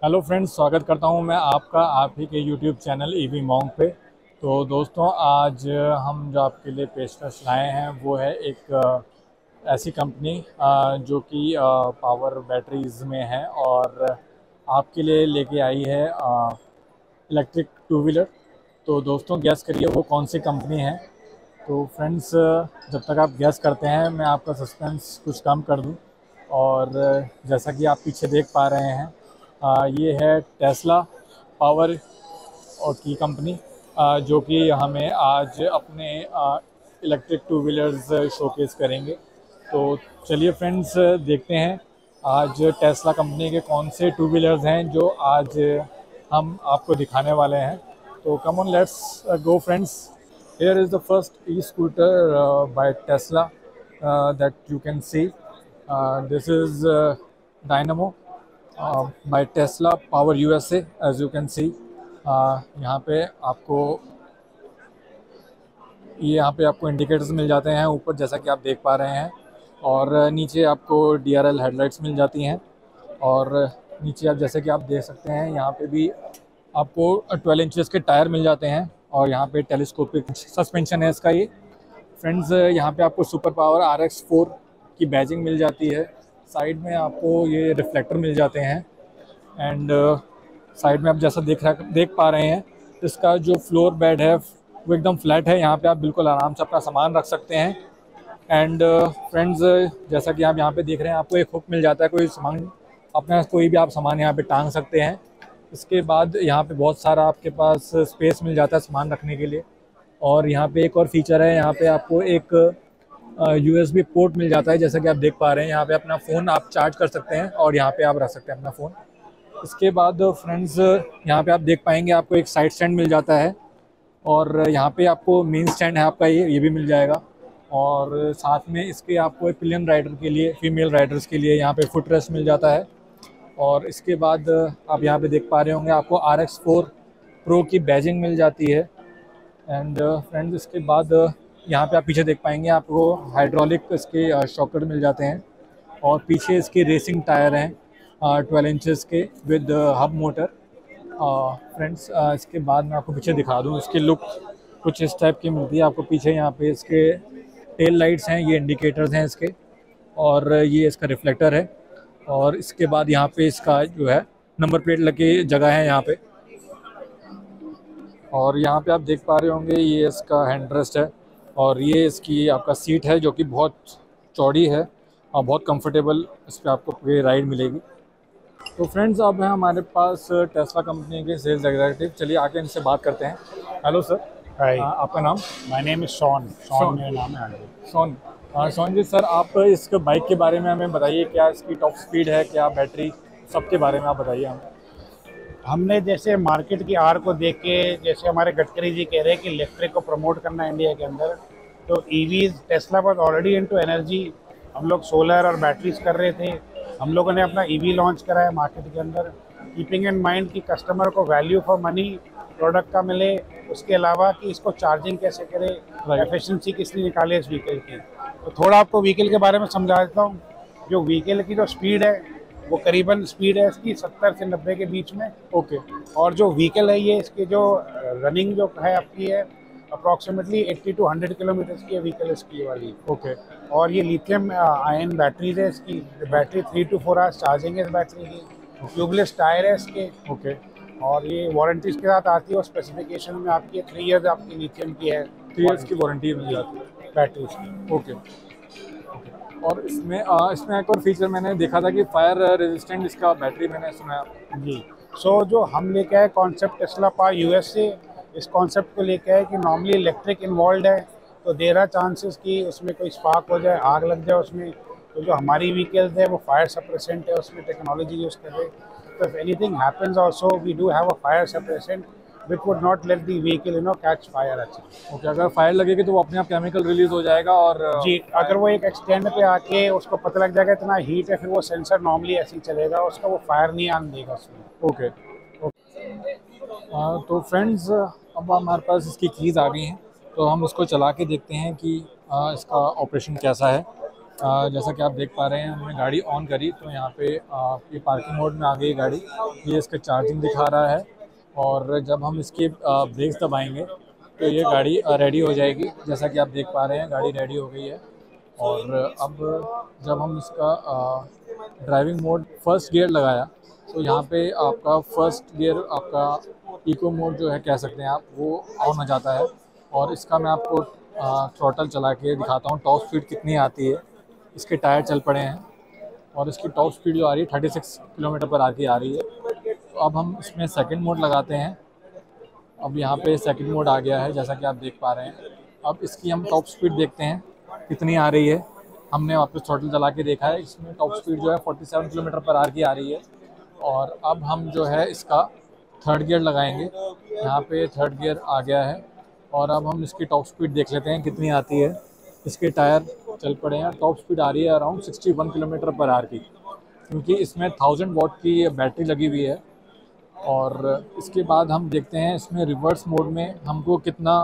Hello friends, स्वागत करता हूं मैं आपका आप ही के यूट्यूब चैनल ईवी मॉन्ग पे। तो दोस्तों, आज हम जो आपके लिए पेशकश लाए हैं वो है एक ऐसी कंपनी जो कि पावर बैटरीज़ में है और आपके लिए लेके आई है इलेक्ट्रिक टू व्हीलर। तो दोस्तों, गैस करिए वो कौन सी कंपनी है। तो फ्रेंड्स, जब तक आप गैस करते हैं मैं आपका सस्पेंस कुछ कम कर दूं। और जैसा कि आप पीछे देख पा रहे हैं, ये है टेस्ला पावर और की कंपनी, जो कि हमें आज अपने इलेक्ट्रिक टू व्हीलर्स शोकेस करेंगे। तो चलिए फ्रेंड्स, देखते हैं आज टेस्ला कंपनी के कौन से टू व्हीलर्स हैं जो आज हम आपको दिखाने वाले हैं। तो come on, let's go friends. Here is the first e-scooter by Tesla that you can see. This is Dynamo by Tesla Power USA, as you can see. यहाँ पे आपको इंडिकेटर्स मिल जाते हैं ऊपर, जैसा कि आप देख पा रहे हैं। और नीचे आपको DRL हेडलाइट्स मिल जाती हैं। और नीचे आप जैसे कि आप देख सकते हैं, यहाँ पे भी आपको 12 इंचेस के टायर मिल जाते हैं। और यहाँ पे टेलीस्कोपिक सस्पेंशन है इसका। ये फ्रेंड्स, यहाँ पे आपको सुपर पावर RX4 की बैजिंग मिल जाती है। साइड में आपको ये रिफ्लेक्टर मिल जाते हैं। एंड साइड में आप जैसा देख पा रहे हैं, इसका जो फ्लोर बेड है वो एकदम फ्लैट है। यहाँ पे आप बिल्कुल आराम से अपना सामान रख सकते हैं। एंड फ्रेंड्स, जैसा कि आप यहाँ पे देख रहे हैं, आपको एक हुक मिल जाता है। कोई भी आप सामान यहाँ पे टांग सकते हैं। इसके बाद यहाँ पे बहुत सारा आपके पास स्पेस मिल जाता है सामान रखने के लिए। और यहाँ पे एक और फीचर है, यहाँ पे आपको एक USB पोर्ट मिल जाता है। जैसा कि आप देख पा रहे हैं, यहाँ पे अपना फ़ोन आप चार्ज कर सकते हैं और यहाँ पे आप रख सकते हैं अपना फ़ोन। इसके बाद फ्रेंड्स, यहाँ पे आप देख पाएंगे आपको एक साइड स्टैंड मिल जाता है। और यहाँ पे आपको मेन स्टैंड है आपका, ये भी मिल जाएगा। और साथ में इसके आपको एक पिलियन राइडर के लिए, फीमेल राइडर्स के लिए यहाँ पे फुट रेस्ट मिल जाता है। और इसके बाद आप यहाँ पे देख पा रहे होंगे, आपको RX4 प्रो की बैजिंग मिल जाती है। एंड फ्रेंड्स, इसके बाद यहाँ पे आप पीछे देख पाएंगे, आपको हाइड्रोलिक इसके शॉकर मिल जाते हैं। और पीछे इसके रेसिंग टायर हैं 12 इंचेस के विद हब मोटर। फ्रेंड्स, इसके बाद मैं आपको पीछे दिखा दूँ, इसकी लुक कुछ इस टाइप की मिलती है आपको पीछे। यहाँ पे इसके टेल लाइट्स हैं, ये इंडिकेटर्स हैं इसके। और ये इसका रिफ्लेक्टर है। और इसके बाद यहाँ पे इसका जो है नंबर प्लेट लगी जगह है यहाँ पे। और यहाँ पे आप देख पा रहे होंगे, ये इसका हैंड रेस्ट है। और ये इसकी आपका सीट है जो कि बहुत चौड़ी है और बहुत कंफर्टेबल इस पर आपको पूरी राइड मिलेगी। तो फ्रेंड्स, अब है हमारे पास टेस्ला कंपनी के सेल्स एग्जीक्यूटिव। चलिए आके इनसे बात करते हैं। Hello sir. हाय, आपका नाम? माय नेम इज शॉन मेरा नाम है। शॉन। शॉन जी, सर आप इस बाइक के बारे में हमें बताइए, क्या इसकी टॉप स्पीड है, क्या बैटरी, सबके बारे में आप बताइए हमें। हमने जैसे मार्केट की आर को देख के, जैसे हमारे गडकरी जी कह रहे हैं कि इलेक्ट्रिक को प्रमोट करना है इंडिया के अंदर, तो EVs, Tesla was already into energy. हम लोग सोलर और बैटरीज कर रहे थे। हम लोगों ने अपना ईवी लॉन्च करा है मार्केट के अंदर, कीपिंग इन माइंड कि कस्टमर को वैल्यू फॉर मनी प्रोडक्ट का मिले। उसके अलावा कि इसको चार्जिंग कैसे करे, एफिशिएंसी किस लिए निकाले इस व्हीकल की। तो थोड़ा आपको व्हीकल के बारे में समझा देता हूँ। जो व्हीकल की जो स्पीड है वो करीबन स्पीड है इसकी 70 से 90 के बीच में। ओके। और जो व्हीकल है, ये इसकी जो रनिंग जो है आपकी है अप्रॉक्सीमेटली 80 to 100 किलोमीटर की व्हीकल इसकी वाली। ओके। और ये लिथियम आयन बैटरीज है इसकी। बैटरी 3 to 4 आवर्स चार्जिंग है इस बैटरी की। ट्यूबलेस टायर है इसके। ओके। और ये वारंटी इसके साथ आती है और स्पेसिफिकेशन में आपकी 3 इयर्स आपकी लिथियम की है। 3 इयर्स की वारंटी मिल जाती है बैटरीज की। ओके। और इसमें एक और फीचर मैंने देखा था कि फायर रेजिस्टेंट इसका बैटरी, मैंने सुना जी। सो जो हम लेके आए कॉन्सेप्ट टेस्ला पावर यूएस से, इस कॉन्सेप्ट को लेके आए कि नॉर्मली इलेक्ट्रिक इन्वॉल्व है तो देर आर चांसेस कि उसमें कोई स्पार्क हो जाए, आग लग जाए उसमें। तो जो हमारी व्हीकल्स है वो फायर सप्रेसेंट है, उसमें टेक्नोलॉजी यूज़ कर रहे हैं। तो if anything happens also we do have a fire suppressant which would not let the vehicle catch fire actually। Okay. अगर फायर लगेगी तो वो अपने आप केमिकल रिलीज हो जाएगा। और जी, अगर वो एक एक्सटेंड पे आके उसको पता लग जाएगा इतना हीट है, फिर वो सेंसर नॉर्मली ऐसे ही चलेगा, उसका वो फायर नहीं आने देगा उसमें। ओके। तो फ्रेंड्स, अब हमारे पास इसकी कीज़ आ गई हैं, तो हम इसको चला के देखते हैं कि इसका ऑपरेशन कैसा है। जैसा कि आप देख पा रहे हैं, हमने गाड़ी ऑन करी तो यहाँ पे ये पार्किंग मोड में आ गई गाड़ी। ये इसका चार्जिंग दिखा रहा है और जब हम इसके ब्रेक्स दबाएंगे तो ये गाड़ी रेडी हो जाएगी। जैसा कि आप देख पा रहे हैं, गाड़ी रेडी हो गई है। और अब जब हम इसका ड्राइविंग मोड फर्स्ट गियर लगाया तो यहाँ पे आपका फर्स्ट गियर, आपका इको मोड जो है कह सकते हैं आप, वो ऑन हो जाता है। और इसका मैं आपको थ्रॉटल चला के दिखाता हूँ टॉप स्पीड कितनी आती है। इसके टायर चल पड़े हैं और इसकी टॉप स्पीड जो आ रही है 36 किलोमीटर पर आके आ रही है। तो अब हम इसमें सेकंड मोड लगाते हैं। अब यहाँ पे सेकंड मोड आ गया है जैसा कि आप देख पा रहे हैं। अब इसकी हम टॉप स्पीड देखते हैं कितनी आ रही है। हमने वापस थ्रॉटल चला के देखा है, इसमें टॉप स्पीड जो है 47 किलोमीटर पर आर की आ रही है। और अब हम जो है इसका थर्ड गियर लगाएंगे। यहाँ पे थर्ड गियर आ गया है और अब हम इसकी टॉप स्पीड देख लेते हैं कितनी आती है। इसके टायर चल पड़े हैं, टॉप स्पीड आ रही है अराउंड 61 किलोमीटर पर आर की, क्योंकि इसमें 1000 वॉट की बैटरी लगी हुई है। और इसके बाद हम देखते हैं इसमें रिवर्स मोड में हमको कितना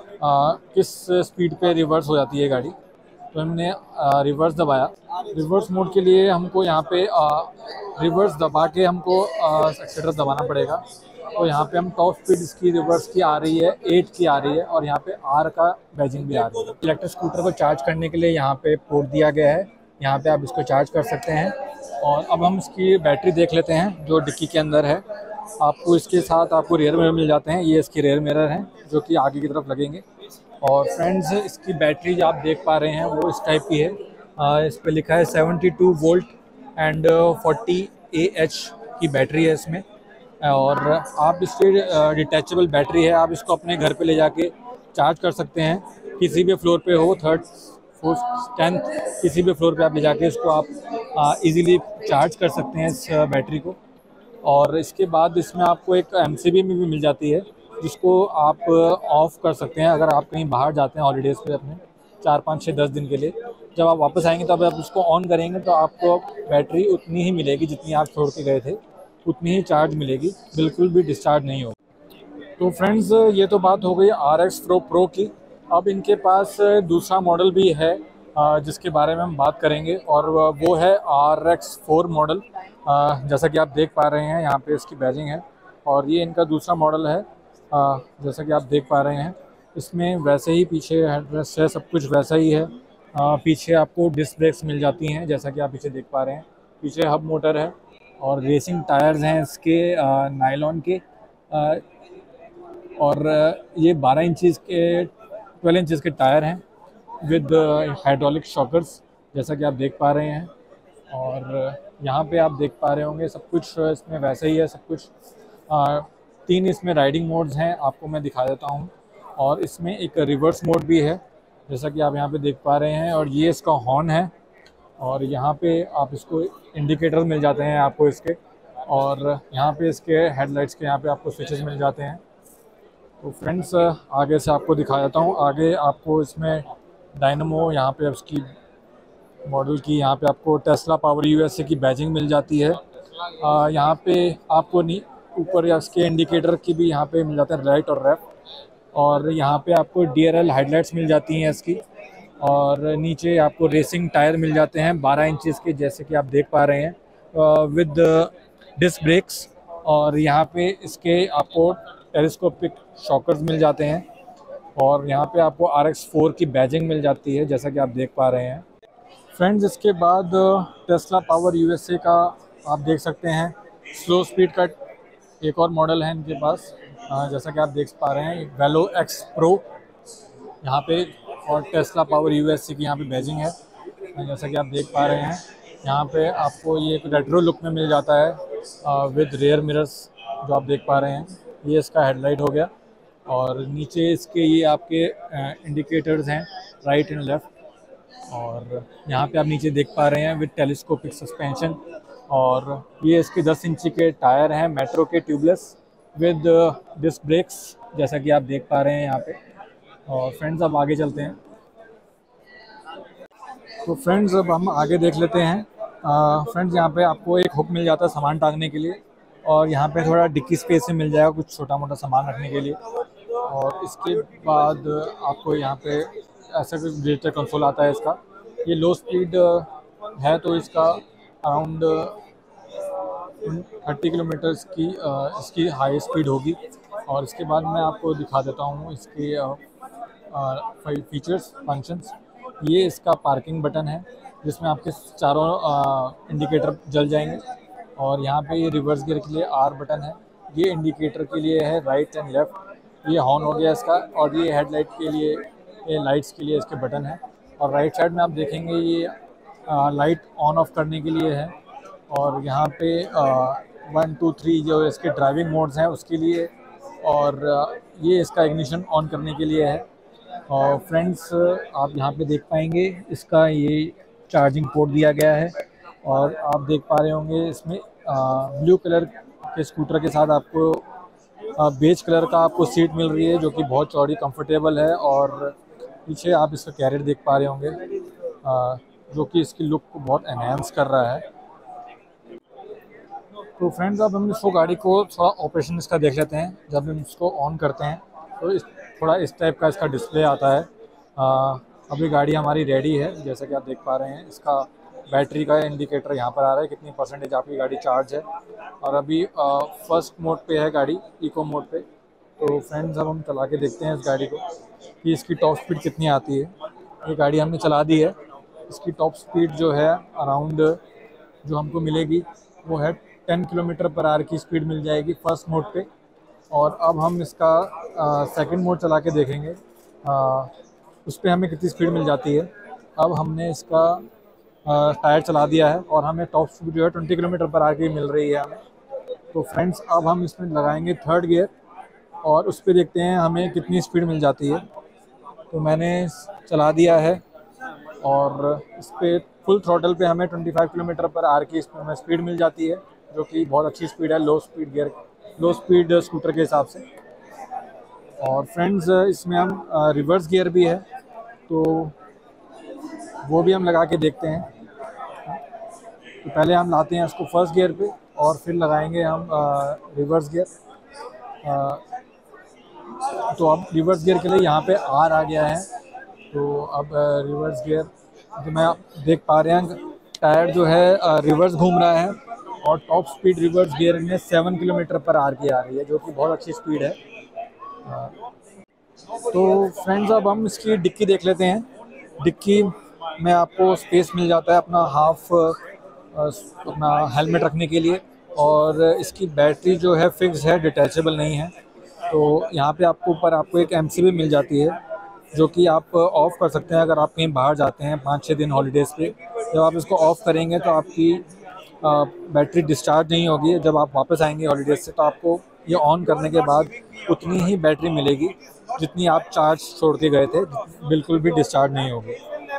किस स्पीड पे रिवर्स हो जाती है गाड़ी। तो हमने रिवर्स दबाया। रिवर्स मोड के लिए हमको यहाँ पे रिवर्स दबा के हमको एक्सीलरेटर दबाना पड़ेगा। तो यहाँ पे हम टॉप स्पीड इसकी रिवर्स की आ रही है 8 की आ रही है और यहाँ पे आर का बैजिंग भी आ रही है। इलेक्ट्रिक स्कूटर को चार्ज करने के लिए यहाँ पे पोर्ट दिया गया है, यहाँ पे आप इसको चार्ज कर सकते हैं। और अब हम इसकी बैटरी देख लेते हैं जो डिक्की के अंदर है। आपको इसके साथ आपको रियर मिरर मिल जाते हैं, ये इसके रियर मिरर हैं जो कि आगे की तरफ लगेंगे। और फ्रेंड्स, इसकी बैटरी जो आप देख पा रहे हैं वो इस टाइप की है। इस पर लिखा है 72 वोल्ट एंड 40 AH की बैटरी है इसमें। और आप इसकी डिटैचेबल बैटरी है, आप इसको अपने घर पे ले जाके चार्ज कर सकते हैं। किसी भी फ्लोर पे हो, 3rd 4th 10th किसी भी फ्लोर पे आप ले जाके इसको आप इजीली चार्ज कर सकते हैं इस बैटरी को। और इसके बाद इसमें आपको एक MCB में भी मिल जाती है जिसको आप ऑफ़ कर सकते हैं अगर आप कहीं बाहर जाते हैं हॉलीडेज़ पे अपने 4, 5, 6, 10 दिन के लिए। जब आप वापस आएंगे तब आप उसको ऑन करेंगे तो आपको बैटरी उतनी ही मिलेगी जितनी आप छोड़ के गए थे, उतनी ही चार्ज मिलेगी, बिल्कुल भी डिस्चार्ज नहीं होगी। तो फ्रेंड्स, ये तो बात हो गई RX Pro की। अब इनके पास दूसरा मॉडल भी है जिसके बारे में हम बात करेंगे और वो है RX 4 मॉडल। जैसा कि आप देख पा रहे हैं यहाँ पे इसकी बैजिंग है और ये इनका दूसरा मॉडल है। जैसा कि आप देख पा रहे हैं इसमें वैसे ही पीछे हेडरेस्ट है, सब कुछ वैसा ही है। पीछे आपको डिस्क ब्रेक्स मिल जाती हैं जैसा कि आप पीछे देख पा रहे हैं। पीछे हब मोटर है और रेसिंग टायर्स हैं इसके नायलॉन के। और ये 12 इंचज़ के 12 इंचज़ के टायर हैं विद हाइड्रोलिक शॉकर्स जैसा कि आप देख पा रहे हैं। और यहाँ पे आप देख पा रहे होंगे सब कुछ इसमें वैसा ही है सब कुछ। 3 इसमें राइडिंग मोड्स हैं, आपको मैं दिखा देता हूँ। और इसमें एक रिवर्स मोड भी है जैसा कि आप यहाँ पे देख पा रहे हैं। और ये इसका हॉर्न है और यहाँ पे आप इसको इंडिकेटर मिल जाते हैं आपको इसके। और यहाँ पे इसके हेडलाइट्स के यहाँ पे आपको स्विचेस मिल जाते हैं। तो फ्रेंड्स, आगे से आपको दिखा देता हूँ। आगे आपको इसमें डायनमो, यहाँ पे उसकी मॉडल की यहाँ पे आपको टेस्ला पावर USA की बैजिंग मिल जाती है। यहाँ पे आपको ऊपर या इसके इंडिकेटर की भी यहाँ पे मिल जाते हैं, राइट और लेफ्ट। और यहाँ पे आपको DRL हेडलाइट्स मिल जाती हैं इसकी। और नीचे आपको रेसिंग टायर मिल जाते हैं 12 इंचज़ के जैसे कि आप देख पा रहे हैं विद डिस्क ब्रेक्स। और यहाँ पे इसके आपको टेलीस्कोपिक शॉकर्स मिल जाते हैं। और यहाँ पे आपको RX 4 की बैजिंग मिल जाती है जैसा कि आप देख पा रहे हैं। फ्रेंड्स, इसके बाद टेस्ला पावर USA का आप देख सकते हैं स्लो स्पीड का एक और मॉडल है इनके पास। जैसा कि आप देख पा रहे हैं वेलो X Pro यहाँ पे और टेस्ला पावर USA की यहाँ पे बैजिंग है जैसा कि आप देख पा रहे हैं। यहाँ पे आपको ये एक रेट्रो लुक में मिल जाता है विद रियर मिरर्स जो आप देख पा रहे हैं। ये इसका हेडलाइट हो गया। और नीचे इसके ये आपके इंडिकेटर्स हैं राइट एंड लेफ़्ट। और यहाँ पे आप नीचे देख पा रहे हैं विद टेलीस्कोपिक सस्पेंशन। और ये इसके 10 इंची के टायर हैं मेट्रो के ट्यूबलेस विद डिस्क ब्रेक्स जैसा कि आप देख पा रहे हैं यहाँ पे। और फ्रेंड्स, अब आगे चलते हैं। तो फ्रेंड्स, अब हम आगे देख लेते हैं। फ्रेंड्स, यहाँ पे आपको एक हुक मिल जाता है सामान टांगने के लिए और यहाँ पे थोड़ा डिक्की स्पेस में मिल जाएगा कुछ छोटा मोटा सामान रखने के लिए। और इसके बाद आपको यहाँ पे ऐसा कुछ डिजिटल कंसोल आता है इसका। ये लो स्पीड है, तो इसका अराउंड 30 किलोमीटर्स की इसकी हाई स्पीड होगी। और इसके बाद मैं आपको दिखा देता हूँ इसके फीचर्स फंक्शंस। ये इसका पार्किंग बटन है जिसमें आपके चारों इंडिकेटर जल जाएंगे। और यहाँ पे ये रिवर्स गियर के लिए आर बटन है, ये इंडिकेटर के लिए है राइट एंड लेफ़्ट। ये हॉर्न हो गया इसका। और ये हेडलाइट के लिए, ये लाइट्स के लिए इसके बटन है। और राइट साइड में आप देखेंगे ये लाइट ऑन ऑफ करने के लिए है। और यहाँ पे 1 2 3 जो इसके ड्राइविंग मोड्स हैं उसके लिए। और ये इसका इग्निशन ऑन करने के लिए है। और फ्रेंड्स आप यहाँ पे देख पाएंगे इसका ये चार्जिंग पोर्ट दिया गया है। और आप देख पा रहे होंगे इसमें ब्लू कलर के स्कूटर के साथ आपको बेज कलर का आपको सीट मिल रही है, जो कि बहुत चौड़ी कंफर्टेबल है। और पीछे आप इसका कैरियर देख पा रहे होंगे जो कि इसकी लुक को बहुत एनहांस कर रहा है। तो फ्रेंड्स अब हम इसको गाड़ी को थोड़ा ऑपरेशन इसका देख लेते हैं। जब हम इसको ऑन करते हैं तो थोड़ा इस टाइप का इसका डिस्प्ले आता है। अभी गाड़ी हमारी रेडी है, जैसा कि आप देख पा रहे हैं। इसका बैटरी का इंडिकेटर यहाँ पर आ रहा है, कितनी परसेंटेज आपकी गाड़ी चार्ज है। और अभी फर्स्ट मोड पे है गाड़ी, इको मोड पे। तो फ्रेंड्स अब हम चला के देखते हैं इस गाड़ी को कि इसकी टॉप स्पीड कितनी आती है। ये गाड़ी हमने चला दी है। इसकी टॉप स्पीड जो है अराउंड जो हमको मिलेगी वो है 10 किलोमीटर पर आवर की स्पीड मिल जाएगी फर्स्ट मोड पे। और अब हम इसका सेकंड मोड चला के देखेंगे उस पर हमें कितनी स्पीड मिल जाती है। अब हमने इसका टायर चला दिया है और हमें टॉप स्पीड जो है 20 किलोमीटर पर आवर की मिल रही है हमें। तो फ्रेंड्स अब हम इसमें लगाएंगे थर्ड गियर और उस पर देखते हैं हमें कितनी स्पीड मिल जाती है। तो मैंने चला दिया है और इस पर फुल थ्रॉटल पे हमें 25 किलोमीटर पर आवर की हमें स्पीड मिल जाती है, जो कि बहुत अच्छी स्पीड है लो स्पीड स्कूटर के हिसाब से। और फ्रेंड्स इसमें हम रिवर्स गियर भी है, तो वो भी हम लगा के देखते हैं। तो पहले हम लाते हैं इसको फर्स्ट गियर पे और फिर लगाएंगे हम रिवर्स गियर। तो अब रिवर्स गियर के लिए यहाँ पे आर आ गया है। तो अब रिवर्स गियर जो मैं आप देख पा रहे हैं, टायर जो है रिवर्स घूम रहा है और टॉप स्पीड रिवर्स गियर में 7 किलोमीटर पर आवर की आ रही है, जो कि बहुत अच्छी स्पीड है। तो फ्रेंड्स अब हम इसकी डिक्की देख लेते हैं। डिक्की में आपको स्पेस मिल जाता है अपना अपना हेलमेट रखने के लिए। और इसकी बैटरी जो है फिक्स है, डिटैचेबल नहीं है। तो यहाँ पे आपको एक एमसीबी मिल जाती है, जो कि आप ऑफ़ कर सकते हैं अगर आप कहीं बाहर जाते हैं 5-6 दिन हॉलीडेज़ पे। जब आप इसको ऑफ़ करेंगे तो आपकी बैटरी डिस्चार्ज नहीं होगी। जब आप वापस आएंगे हॉलीडेज़ से तो आपको ये ऑन करने के बाद उतनी ही बैटरी मिलेगी जितनी आप चार्ज छोड़ के गए थे, बिल्कुल भी डिस्चार्ज नहीं होगी।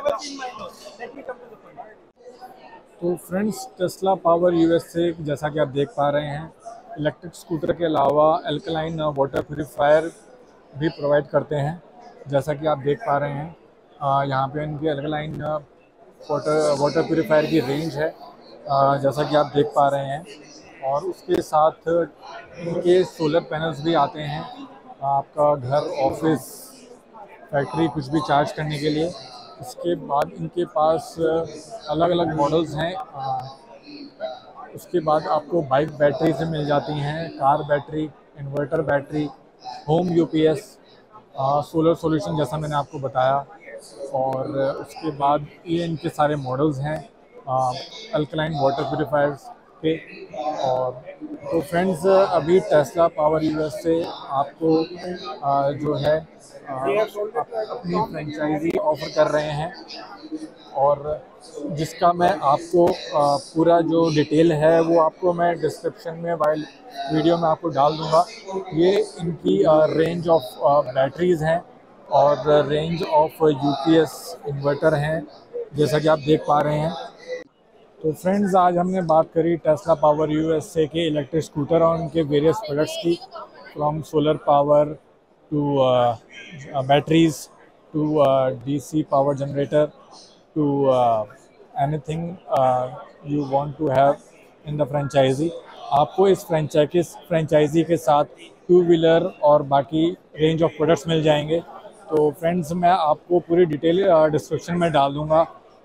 तो फ्रेंड्स टेस्ला पावर यूएसए जैसा कि आप देख पा रहे हैं, इलेक्ट्रिक स्कूटर के अलावा अल्कलाइन वाटर प्यूरीफायर भी प्रोवाइड करते हैं। जैसा कि आप देख पा रहे हैं यहाँ पे इनकी अल्कलाइन वाटर प्यूरीफायर की रेंज है, जैसा कि आप देख पा रहे हैं। और उसके साथ इनके सोलर पैनल्स भी आते हैं आपका घर, ऑफिस, फैक्ट्री कुछ भी चार्ज करने के लिए। इसके बाद इनके पास अलग अलग मॉडल्स हैं। उसके बाद आपको बाइक बैटरी से मिल जाती हैं, car battery, inverter battery, home UPS, solar solution जैसा मैंने आपको बताया। और उसके बाद ये इनके सारे मॉडल्स हैं अल्कलाइन वाटर प्यूरीफायर्स पे। और तो फ्रेंड्स अभी टेस्ला पावर यूएसए आपको जो है अपनी फ्रेंचाइजी ऑफ़र कर रहे हैं, और जिसका मैं आपको पूरा जो डिटेल है वो आपको मैं डिस्क्रिप्शन में वाइल वीडियो में आपको डाल दूंगा। ये इनकी रेंज ऑफ बैटरीज़ हैं और रेंज ऑफ यूपीएस इन्वर्टर हैं, जैसा कि आप देख पा रहे हैं। तो फ्रेंड्स आज हमने बात करी टेस्ला पावर यूएसए के इलेक्ट्रिक स्कूटर और उनके वेरियस प्रोडक्ट्स की, from solar power to batteries to DC power generator to anything you want to have in the franchise. आपको इस फ्रेंचाइजी के साथ 2 व्हीलर और बाकी रेंज ऑफ प्रोडक्ट्स मिल जाएंगे। तो फ्रेंड्स मैं आपको पूरी डिटेल डिस्क्रिप्शन में डाल दूँगा, तो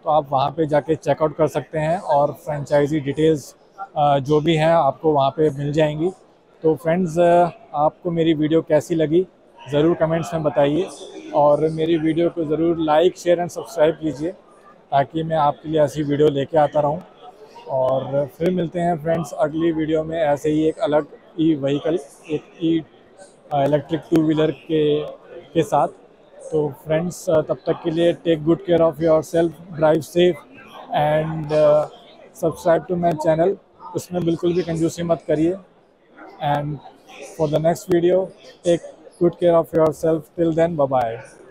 तो आप वहाँ पे जाके चेकआउट कर सकते हैं और फ्रेंचाइजी डिटेल्स जो भी हैं आपको वहाँ पे मिल जाएंगी। तो फ्रेंड्स, आपको मेरी वीडियो कैसी लगी ज़रूर कमेंट्स में बताइए, और मेरी वीडियो को ज़रूर लाइक, शेयर एंड सब्सक्राइब कीजिए ताकि मैं आपके लिए ऐसी वीडियो लेके आता रहूं। और फिर मिलते हैं फ्रेंड्स अगली वीडियो में ऐसे ही एक अलग ई व्हीकल, एक ई इलेक्ट्रिक टू व्हीलर के साथ। तो फ्रेंड्स, तब तक के लिए take good care of yourself, drive safe and subscribe to my channel. उसमें बिल्कुल भी कंजूसी मत करिए। And for the next video, take good care of yourself. Till then, bye bye.